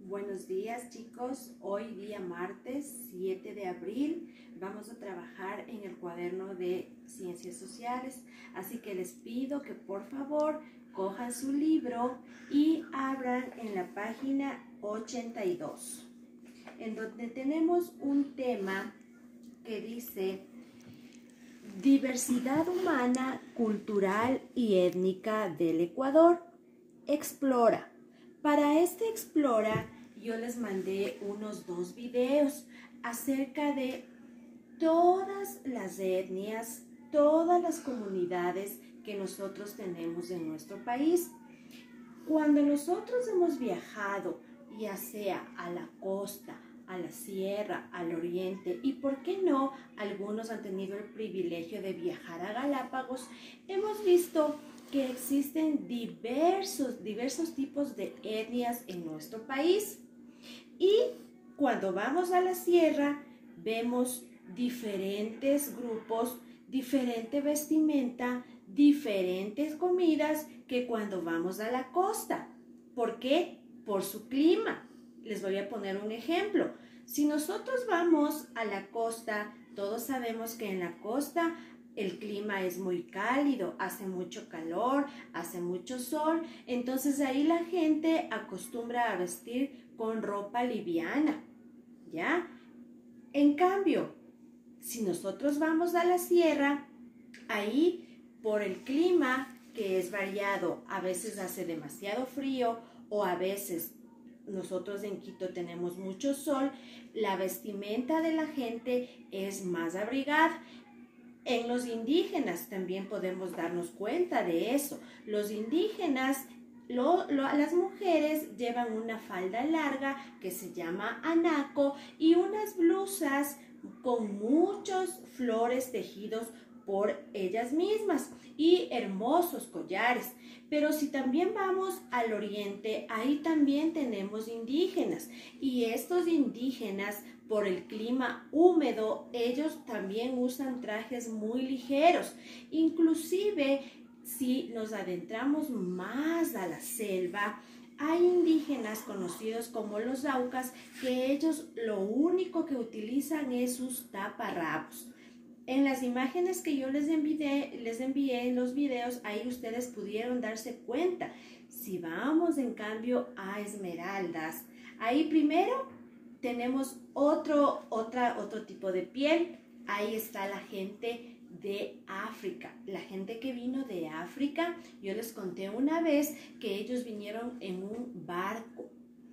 Buenos días, chicos. Hoy día martes 7 de abril vamos a trabajar en el cuaderno de Ciencias Sociales, así que les pido que por favor cojan su libro y abran en la página 82, en donde tenemos un tema que dice Diversidad humana, cultural y étnica del Ecuador. Explora. Para este Explora yo les mandé unos 2 videos acerca de todas las etnias, todas las comunidades que nosotros tenemos en nuestro país. Cuando nosotros hemos viajado, ya sea a la costa, a la sierra, al oriente y, ¿por qué no?, algunos han tenido el privilegio de viajar a Galápagos, hemos visto que existen diversos tipos de etnias en nuestro país. Y cuando vamos a la sierra, vemos diferentes grupos, diferente vestimenta, diferentes comidas que cuando vamos a la costa. ¿Por qué? Por su clima. Les voy a poner un ejemplo. Si nosotros vamos a la costa, todos sabemos que en la costa el clima es muy cálido, hace mucho calor, hace mucho sol, entonces ahí la gente acostumbra a vestir con ropa liviana, ¿ya? En cambio, si nosotros vamos a la sierra, ahí por el clima que es variado, a veces hace demasiado frío o a veces nosotros en Quito tenemos mucho sol, la vestimenta de la gente es más abrigada. En los indígenas también podemos darnos cuenta de eso. Los indígenas, las mujeres llevan una falda larga que se llama anaco y unas blusas con muchos flores tejidos por ellas mismas y hermosos collares. Pero si también vamos al oriente, ahí también tenemos indígenas y estos indígenas, por el clima húmedo, ellos también usan trajes muy ligeros. Inclusive, si nos adentramos más a la selva, hay indígenas conocidos como los Aucas que ellos lo único que utilizan es sus taparrabos. En las imágenes que yo les envié en los videos, ahí ustedes pudieron darse cuenta. Si vamos en cambio a Esmeraldas, ahí primero tenemos otro tipo de piel. Ahí está la gente de África, la gente que vino de África. Yo les conté una vez que ellos vinieron en un barco,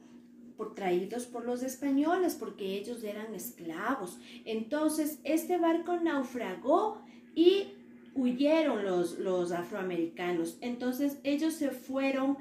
traídos por los españoles, porque ellos eran esclavos. Entonces, este barco naufragó y huyeron los afroamericanos. Entonces, ellos se fueron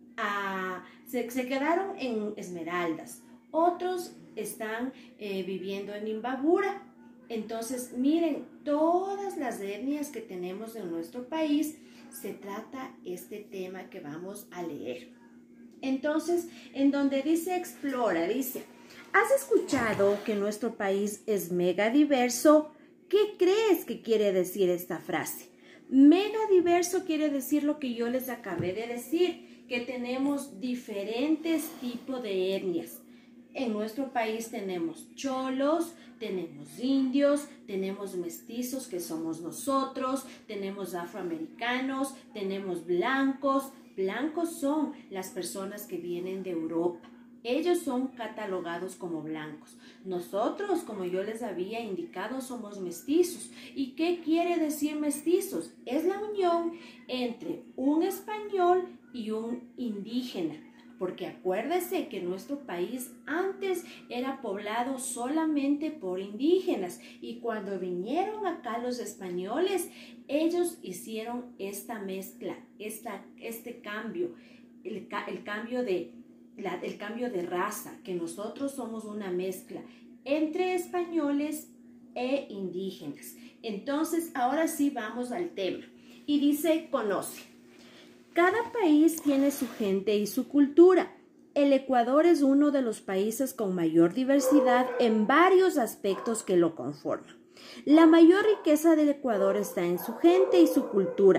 se quedaron en Esmeraldas. Otros están viviendo en Imbabura. Entonces, miren, todas las etnias que tenemos en nuestro país, se trata este tema que vamos a leer. Entonces, en donde dice explora, dice, ¿has escuchado que nuestro país es mega diverso? ¿Qué crees que quiere decir esta frase? Mega diverso quiere decir lo que yo les acabé de decir, que tenemos diferentes tipos de etnias. En nuestro país tenemos cholos, tenemos indios, tenemos mestizos que somos nosotros, tenemos afroamericanos, tenemos blancos. Blancos son las personas que vienen de Europa. Ellos son catalogados como blancos. Nosotros, como yo les había indicado, somos mestizos. ¿Y qué quiere decir mestizos? Es la unión entre un español y un indígena. Porque acuérdese que nuestro país antes era poblado solamente por indígenas y cuando vinieron acá los españoles, ellos hicieron esta mezcla, este cambio, el cambio de raza, que nosotros somos una mezcla entre españoles e indígenas. Entonces, ahora sí vamos al tema y dice, conoce. Cada país tiene su gente y su cultura. El Ecuador es uno de los países con mayor diversidad en varios aspectos que lo conforman. La mayor riqueza del Ecuador está en su gente y su cultura.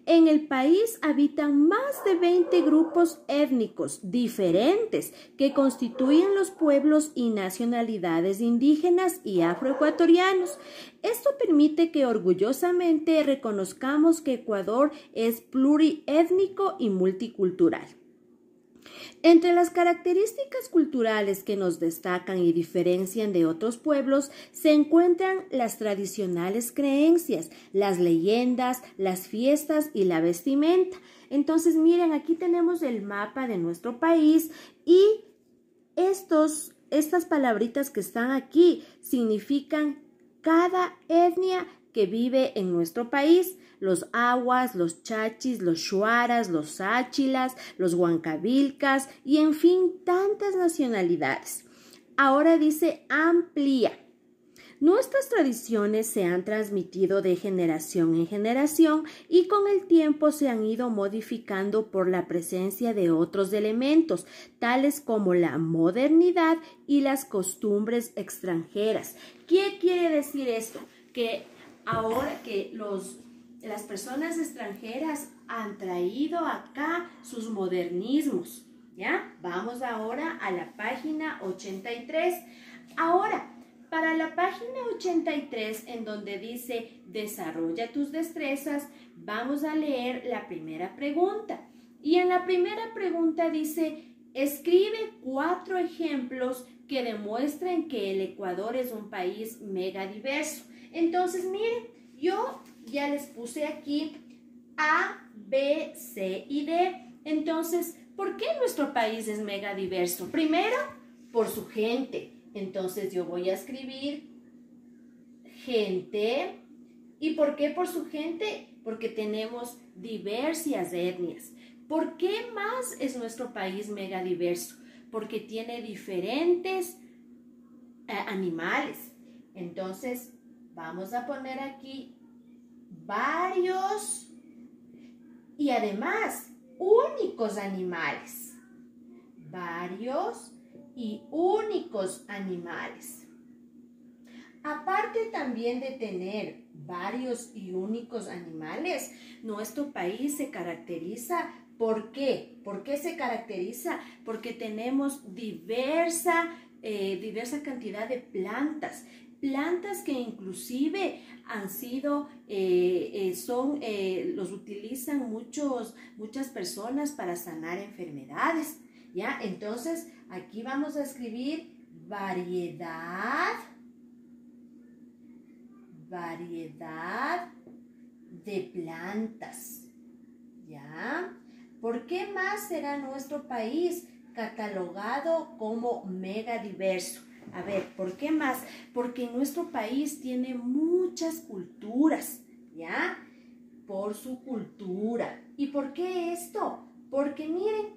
En el país habitan más de 20 grupos étnicos diferentes que constituyen los pueblos y nacionalidades indígenas y afroecuatorianos. Esto permite que orgullosamente reconozcamos que Ecuador es pluriétnico y multicultural. Entre las características culturales que nos destacan y diferencian de otros pueblos se encuentran las tradicionales creencias, las leyendas, las fiestas y la vestimenta. Entonces, miren, aquí tenemos el mapa de nuestro país y estas palabritas que están aquí significan cada etnia que vive en nuestro país: los aguas, los chachis, los shuaras, los sáchilas, los huancavilcas y en fin, tantas nacionalidades. Ahora dice amplía. Nuestras tradiciones se han transmitido de generación en generación y con el tiempo se han ido modificando por la presencia de otros elementos, tales como la modernidad y las costumbres extranjeras. ¿Qué quiere decir esto? Que ahora que las personas extranjeras han traído acá sus modernismos, ¿ya? Vamos ahora a la página 83. Ahora, para la página 83, en donde dice desarrolla tus destrezas, vamos a leer la primera pregunta. Y en la primera pregunta dice, escribe 4 ejemplos que demuestren que el Ecuador es un país megadiverso. Entonces, miren, yo ya les puse aquí A, B, C y D. Entonces, ¿por qué nuestro país es megadiverso? Primero, por su gente. Entonces, yo voy a escribir gente. ¿Y por qué por su gente? Porque tenemos diversas etnias. ¿Por qué más es nuestro país megadiverso? Porque tiene diferentes animales. Entonces, vamos a poner aquí varios y además únicos animales. Varios y únicos animales. Aparte también de tener varios y únicos animales, nuestro país se caracteriza. ¿Por qué? ¿Por qué se caracteriza? Porque tenemos diversa cantidad de plantas. Plantas que inclusive han sido, los utilizan muchas personas para sanar enfermedades, ¿ya? Entonces, aquí vamos a escribir variedad de plantas, ¿ya? ¿Por qué más será nuestro país catalogado como megadiverso? A ver, ¿por qué más? Porque nuestro país tiene muchas culturas, ¿ya? Por su cultura. ¿Y por qué esto? Porque miren,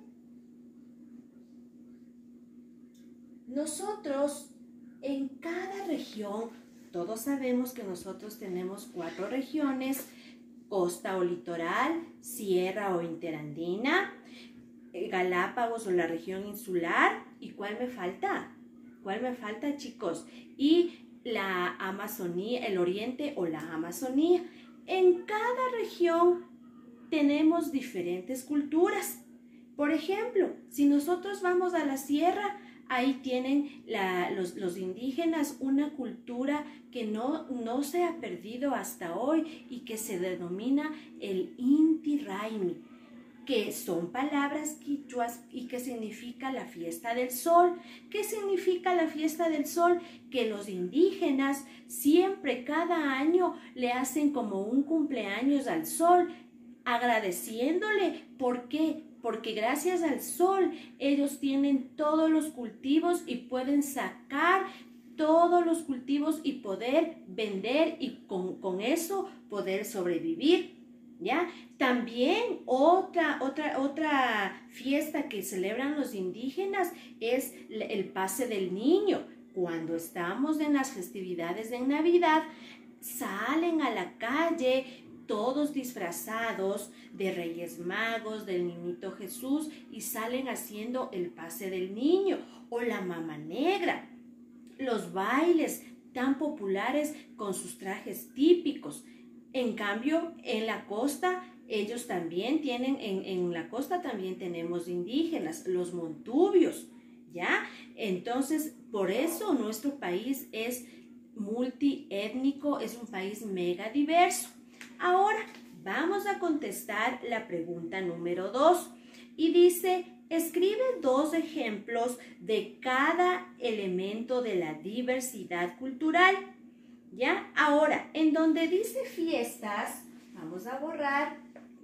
nosotros en cada región, todos sabemos que nosotros tenemos 4 regiones: costa o litoral, sierra o interandina, Galápagos o la región insular. ¿Y cuál me falta? ¿Cuál me falta, chicos? Y la Amazonía, el oriente o la Amazonía. En cada región tenemos diferentes culturas. Por ejemplo, si nosotros vamos a la sierra, ahí tienen los indígenas una cultura que no se ha perdido hasta hoy y que se denomina el Inti Raymi, que son palabras quichuas y que significa la fiesta del sol. ¿Qué significa la fiesta del sol? Que los indígenas siempre, cada año, le hacen como un cumpleaños al sol, agradeciéndole. ¿Por qué? Porque gracias al sol ellos tienen todos los cultivos y pueden sacar todos los cultivos y poder vender y con eso poder sobrevivir, ¿ya? También otra fiesta que celebran los indígenas es el pase del niño. Cuando estamos en las festividades de Navidad, salen a la calle todos disfrazados de Reyes Magos, del Niñito Jesús, y salen haciendo el pase del niño o la Mama Negra. Los bailes tan populares con sus trajes típicos. En cambio, en la costa ellos también tienen, en la costa también tenemos indígenas, los montubios, ¿ya? Entonces, por eso nuestro país es multiétnico, es un país mega diverso. Ahora, vamos a contestar la pregunta número 2 y dice, escribe 2 ejemplos de cada elemento de la diversidad cultural, ¿ya? Ahora, en donde dice fiestas, vamos a borrar,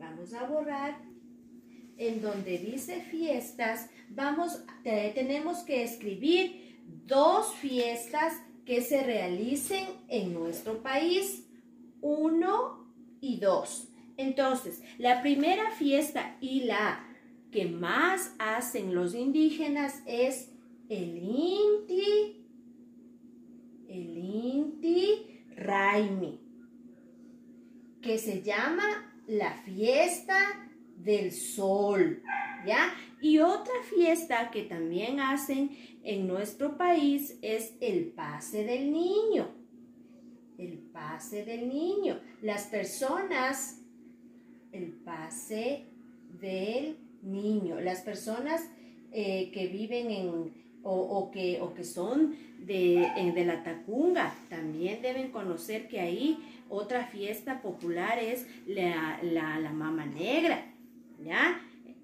en donde dice fiestas, tenemos que escribir 2 fiestas que se realicen en nuestro país, 1 y 2. Entonces, la primera fiesta y la que más hacen los indígenas es el Inti Raymi, que se llama la fiesta del sol, ¿ya? Y otra fiesta que también hacen en nuestro país es el pase del niño. El pase del niño. Las personas, el pase del niño. Las personas que viven o que son de la Tacunga también deben conocer que ahí otra fiesta popular es la Mama Negra, ¿ya?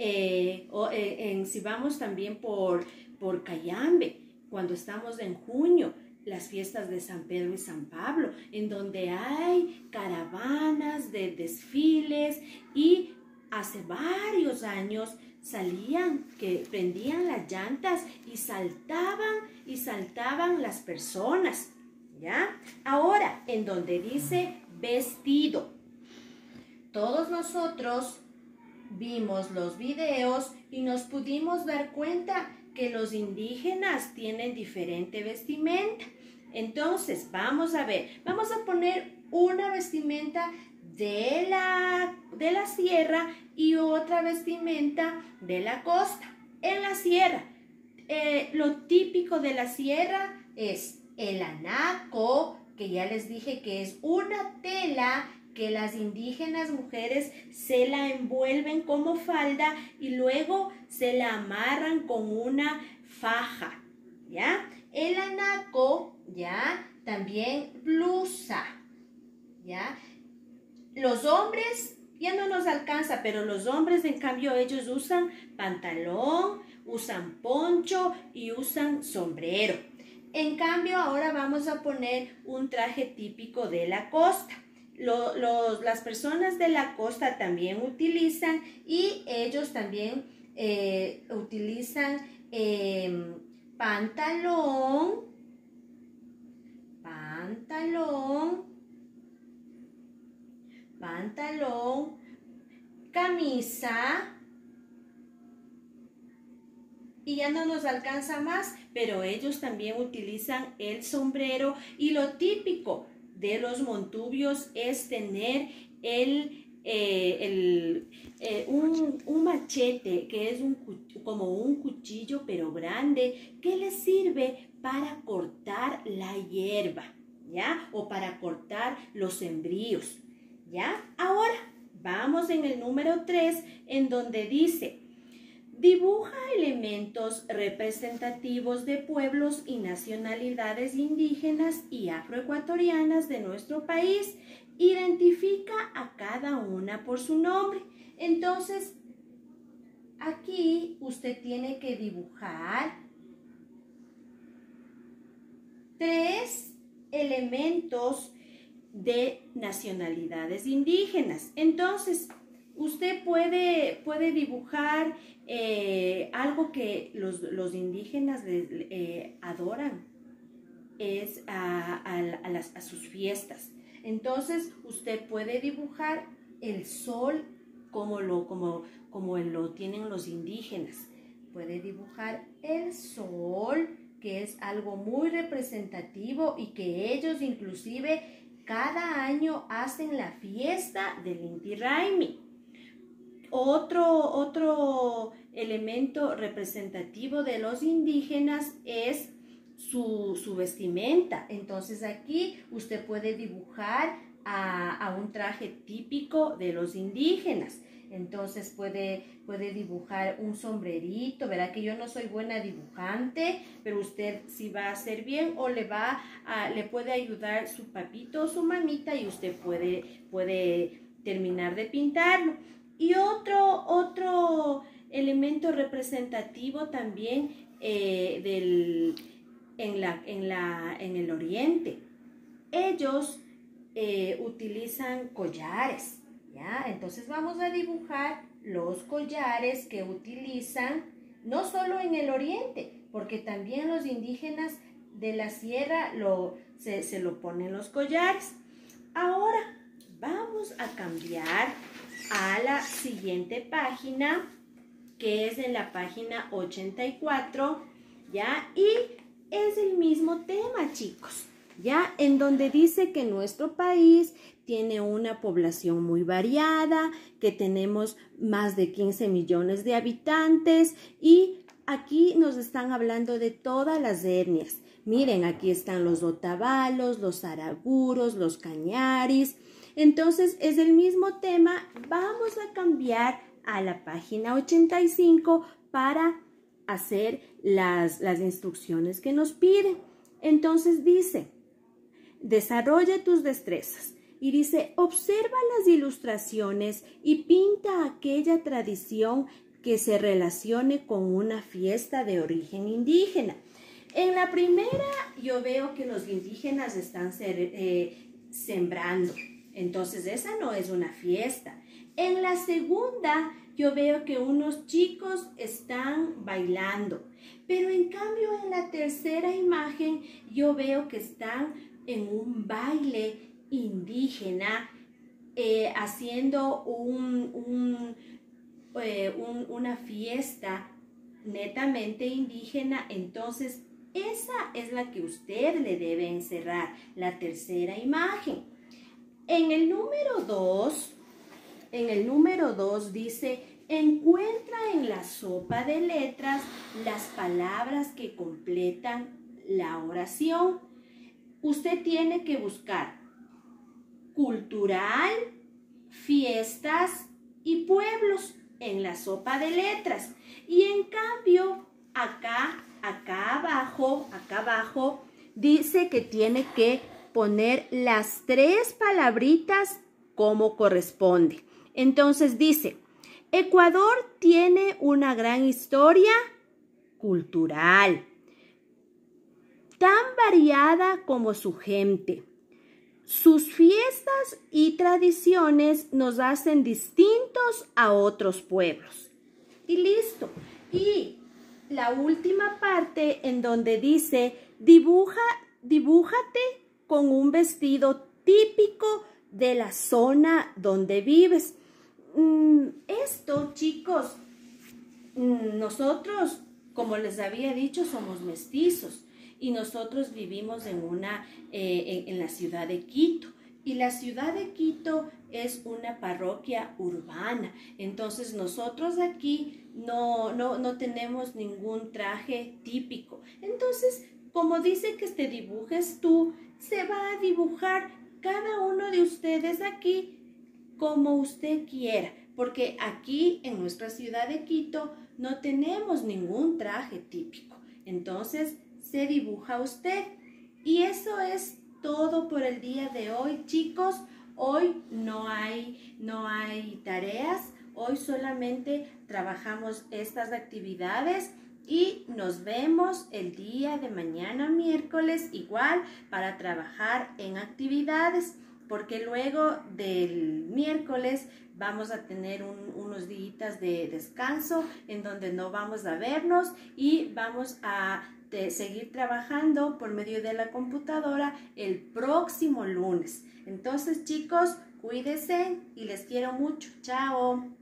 Si vamos también por Cayambe, cuando estamos en junio, las fiestas de San Pedro y San Pablo, en donde hay caravanas de desfiles y hace varios años salían, que prendían las llantas y saltaban las personas, ¿ya? Ahora, en donde dice vestido, todos nosotros vimos los videos y nos pudimos dar cuenta que los indígenas tienen diferente vestimenta. Entonces, vamos a ver, vamos a poner una vestimenta de la sierra y otra vestimenta de la costa. En la sierra, lo típico de la sierra es el anaco, que ya les dije que es una tela que las indígenas mujeres se la envuelven como falda y luego se la amarran con una faja, ¿ya? El anaco, ¿ya? También blusa, ¿ya? Los hombres ya no nos alcanza, pero los hombres en cambio ellos usan pantalón, usan poncho y usan sombrero. En cambio ahora vamos a poner un traje típico de la costa. Las personas de la costa también utilizan y ellos también utilizan pantalón, camisa, y ya no nos alcanza más, pero ellos también utilizan el sombrero y lo típico de los montubios es tener un machete que es como un cuchillo pero grande que les sirve para cortar la hierba, ¿ya? O para cortar los sembríos, ¿ya? Ahora vamos en el número 3 en donde dice dibuja elementos representativos de pueblos y nacionalidades indígenas y afroecuatorianas de nuestro país. Identifica a cada una por su nombre. Entonces, aquí usted tiene que dibujar 3 elementos de nacionalidades indígenas. Entonces, usted puede dibujar algo que los indígenas adoran, es a sus fiestas. Entonces, usted puede dibujar el sol como lo tienen los indígenas. Puede dibujar el sol, que es algo muy representativo y que ellos inclusive cada año hacen la fiesta del Inti Raymi. Otro elemento representativo de los indígenas es su vestimenta. Entonces aquí usted puede dibujar a un traje típico de los indígenas. Entonces puede dibujar un sombrerito. Verá que yo no soy buena dibujante, pero usted sí va a hacer bien, o le puede ayudar su papito o su mamita, y usted puede terminar de pintarlo. Y otro elemento representativo también en el oriente. Ellos utilizan collares. ¿Ya? Entonces vamos a dibujar los collares que utilizan, no solo en el oriente, porque también los indígenas de la sierra se lo ponen los collares. Ahora vamos a cambiar a la siguiente página, que es en la página 84, ¿ya? Y es el mismo tema, chicos, ¿ya? En donde dice que nuestro país tiene una población muy variada, que tenemos más de 15 millones de habitantes, y aquí nos están hablando de todas las etnias. Miren, aquí están los otavalos, los araguros, los cañaris. Entonces, es el mismo tema. Vamos a cambiar a la página 85 para hacer las instrucciones que nos piden. Entonces dice, desarrolla tus destrezas. Y dice, observa las ilustraciones y pinta aquella tradición que se relacione con una fiesta de origen indígena. En la primera yo veo que los indígenas están sembrando. Entonces esa no es una fiesta. En la segunda yo veo que unos chicos están bailando. Pero en cambio en la tercera imagen yo veo que están en un baile indígena, haciendo una fiesta netamente indígena. Entonces esa es la que usted le debe encerrar, la tercera imagen. En el número 2 dice, encuentra en la sopa de letras las palabras que completan la oración. Usted tiene que buscar cultural, fiestas y pueblos en la sopa de letras. Y en cambio, acá abajo, dice que tiene que poner las 3 palabritas como corresponde. Entonces dice, Ecuador tiene una gran historia cultural, tan variada como su gente. Sus fiestas y tradiciones nos hacen distintos a otros pueblos. Y listo. Y la última parte en donde dice, dibújate con un vestido típico de la zona donde vives. Esto, chicos, nosotros, como les había dicho, somos mestizos. Y nosotros vivimos en la ciudad de Quito. Y la ciudad de Quito es una parroquia urbana. Entonces nosotros aquí no tenemos ningún traje típico. Entonces, como dice que te dibujes tú, se va a dibujar cada uno de ustedes aquí como usted quiera. Porque aquí en nuestra ciudad de Quito no tenemos ningún traje típico. Entonces, se dibuja usted. Y eso es todo por el día de hoy, chicos. Hoy no hay tareas. Hoy solamente trabajamos estas actividades y nos vemos el día de mañana, miércoles, igual para trabajar en actividades, porque luego del miércoles vamos a tener unos días de descanso en donde no vamos a vernos y vamos a seguir trabajando por medio de la computadora el próximo lunes. Entonces, chicos, cuídense y les quiero mucho. Chao.